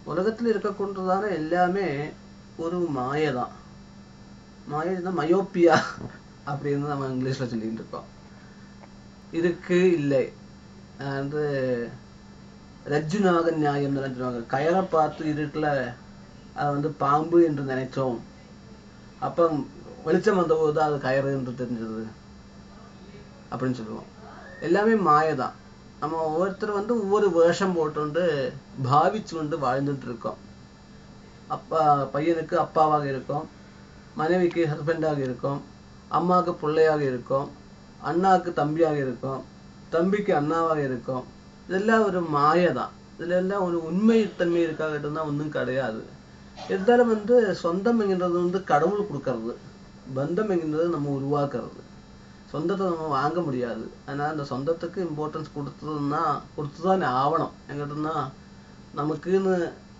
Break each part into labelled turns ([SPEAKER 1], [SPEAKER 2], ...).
[SPEAKER 1] உலகத்தில் இருக்கக்கூடியதான எல்லாமே ஒரு மாயதான். மாயதான், மயோப்பியா அப்படின்னு நம்ம இங்கிலீஷ்ல சொல்லிட்டு இருக்கோம். இருக்கு இல்லை வந்து ரஜ்ஜுநாக நியாயம் சொல்லுவாங்க. கயரை பார்த்து இருட்டுல அதை வந்து பாம்பு என்று நினைச்சோம், அப்ப வெளிச்சம் வந்த போது அது கயறு என்று தெரிஞ்சது அப்படின்னு சொல்லுவோம். எல்லாமே மாயதான். நம்ம ஒவ்வொருத்தர் வந்து ஒவ்வொரு வேஷம் போட்டு பாவிச்சு கொண்டு வாழ்ந்துட்டு இருக்கோம். அப்பா பையனுக்கு அப்பாவாக இருக்கும், மனைவிக்கு ஹஸ்பண்டாக இருக்கும், அம்மாவுக்கு பிள்ளையாக இருக்கும், அண்ணாவுக்கு தம்பியாக இருக்கும், தம்பிக்கு அண்ணாவாக இருக்கும். இதெல்லாம் ஒரு மாயதான். இதுல எல்லாம் ஒரு உண்மைத்தன்மை இருக்காகட்டும் தான் ஒன்றும் கிடையாது. இருந்தாலும் வந்து சொந்தம் என்கின்றது வந்து கடவுள் கொடுக்கறது, பந்தம் என்கின்றது நம்ம உருவாக்குறது. சொந்தத்தை நம்ம வாங்க முடியாது. அதனால அந்த சொந்தத்துக்கு இம்பார்ட்டன்ஸ் கொடுத்துதான் ஆவணும். எங்கிட்டனா நமக்குன்னு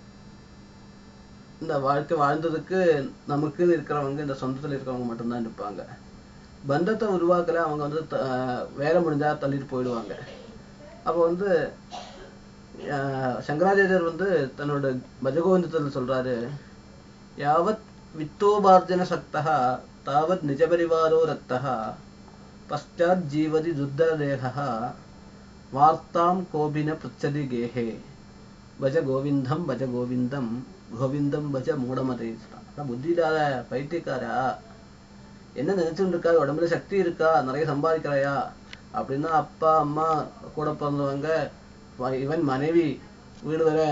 [SPEAKER 1] இந்த வாழ்க்கை வாழ்ந்ததுக்கு நமக்குன்னு இருக்கிறவங்க இந்த சொந்தத்துல இருக்கிறவங்க மட்டும்தான் இருப்பாங்க. பந்தத்தை உருவாக்கல அவங்க வந்து வேலை முடிஞ்சா தள்ளிட்டு போயிடுவாங்க. அப்போ வந்து சங்கராச்சாரியர் வந்து தன்னோட பஜகோவிந்தத்தில் சொல்றாரு, யாவத் வித்தோபார்ஜன சக்தா தாவத் நிஜபரிவாரோ ரக்தா பஷ்டாத் ஜீவதி துர்தரதேகா வார்த்தாம் கோபின புச்சதி கேஹே பஜ கோவிந்தம் பஜ கோவிந்தம் கோவிந்தம் பஜ மூடமதை. புத்தி இல்லாத பைத்தியக்காரா, என்ன நினைச்சுட்டு இருக்கா? உடம்புல சக்தி இருக்கா? நிறைய சம்பாதிக்கிறாயா அப்படின்னா அப்பா அம்மா கூட பிறந்தவங்க, இவன் மனைவி, வீடு வர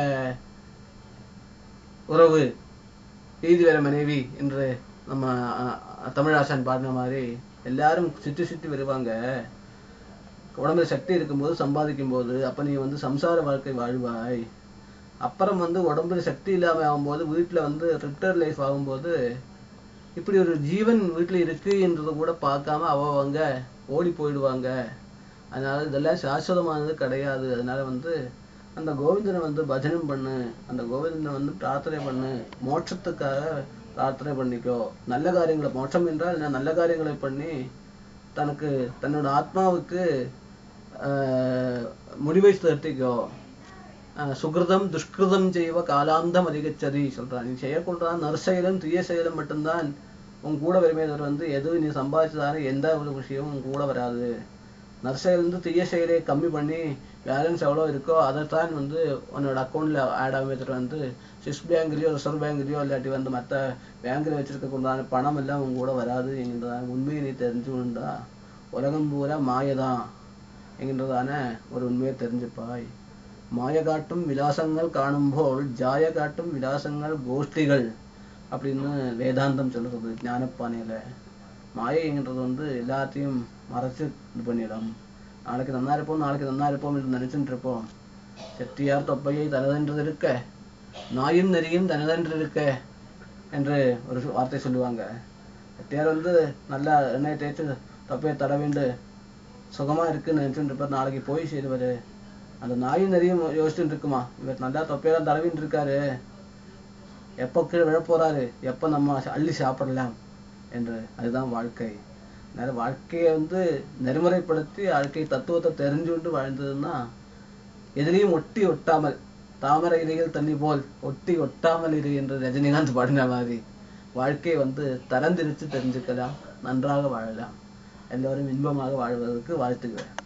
[SPEAKER 1] உறவு, வீதி வர மனைவி என்று நம்ம தமிழாசன் பாடின மாதிரி எல்லாரும் சுற்றி சுற்றி வருவாங்க. உடம்புல சக்தி இருக்கும்போது சம்பாதிக்கும் போது அப்ப நீ வந்து சம்சார வாழ்க்கை வாழ்வாய். அப்புறம் வந்து உடம்புல சக்தி இல்லாம ஆகும்போது, வீட்டுல வந்து ரிட்டர் லைஃப் ஆகும்போது, இப்படி ஒரு ஜீவன் வீட்டுல இருக்கு என்றதை கூட பார்க்காம அவங்க ஓடி போயிடுவாங்க. அதனால இதெல்லாம் சாஸ்வதமானது கிடையாது. அதனால வந்து அந்த கோவிந்தனை வந்து பஜனம் பண்ணு, அந்த கோவிந்தனை வந்து பிரார்த்தனை பண்ணு, மோட்சத்துக்காக பிரார்த்தனை பண்ணிக்கோ. நல்ல காரியங்களை, மோட்சம் என்றால் நல்ல காரியங்களை பண்ணி தனக்கு தன்னோட ஆத்மாவுக்கு முடிவை சேர்த்திக்கோ. சுகிருதம் துஷ்கிருதம் செய்வ காலாந்தம் அதிகச்சதி சொல்றான். நீ செய்யக்கூடாது நற்செயலும் தீய செயலும் மட்டும்தான் உன் கூட வருமே தவிர வந்து எது நீ சம்பாதிச்சதான எந்த ஒரு விஷயமும் உன் கூட வராது. நற்செயல் வந்து தீய செயலை கம்மி பண்ணி பேலன்ஸ் எவ்வளோ இருக்கோ அதைத்தான் வந்து உன்னோட அக்கௌண்ட்ல ஆட் ஆகுமே தவிர வந்து ஸ்விஸ் பேங்க்லயோ ரிசர்வ் பேங்க்லயோ இல்லாட்டி வந்து மற்ற பேங்க்ல வச்சிருக்கக்கூடாத பணம் எல்லாம் உன் கூட வராது என்கின்றதான உண்மையை நீ தெரிஞ்சுக்கொண்டா உலகம் பூரா மாயதான் என்கின்றதான ஒரு உண்மையை தெரிஞ்சுப்பாய். மாய காட்டும் விலாசங்கள் காணும் போல் ஜாய காட்டும் விலாசங்கள் கோஷ்டிகள் அப்படின்னு வேதாந்தம் சொல்றது ஞானப்பானையில. மாயைன்றது வந்து எல்லாத்தையும் மறைச்சு இது பண்ணிடும். நாளைக்கு நன்னா இருப்போம், நாளைக்கு நன்னா இருப்போம் என்று நினைச்சுட்டு இருப்போம். செட்டியார் தொப்பையை தனதென்று இருக்க, நாயும் நெறியும் தனதென்று இருக்க என்று ஒரு வார்த்தை சொல்லுவாங்க. செட்டியார் வந்து நல்லா எண்ணெய் தேய்ச்சி தொப்பையை தட வேண்டு சுகமா இருக்குன்னு நினைச்சுட்டு இருப்பார். நாளைக்கு போய் சேருவாரு. அந்த நாயும் நிறையும் யோசிச்சுட்டு இருக்குமா, இவர் நல்லா தொப்பையெல்லாம் தடவிட்டு இருக்காரு, எப்ப கீழே விழ போறாரு, எப்ப நம்ம அள்ளி சாப்பிடலாம் என்று. அதுதான் வாழ்க்கை. அதனால வாழ்க்கையை வந்து நெறிமுறைப்படுத்தி வாழ்க்கை தத்துவத்தை தெரிஞ்சுட்டு வாழ்ந்ததுன்னா எதிலையும் ஒட்டி ஒட்டாமல், தாமரை இலையில் தண்ணி போல் ஒட்டி ஒட்டாமல் இரு என்று ரஜினிகாந்த் பாடின மாதிரி வாழ்க்கையை வந்து தரந்திரிச்சு தெரிஞ்சுக்கலாம், நன்றாக வாழலாம். எல்லோரும் இன்பமாக வாழ்வதற்கு வாழ்த்துக்கிறேன்.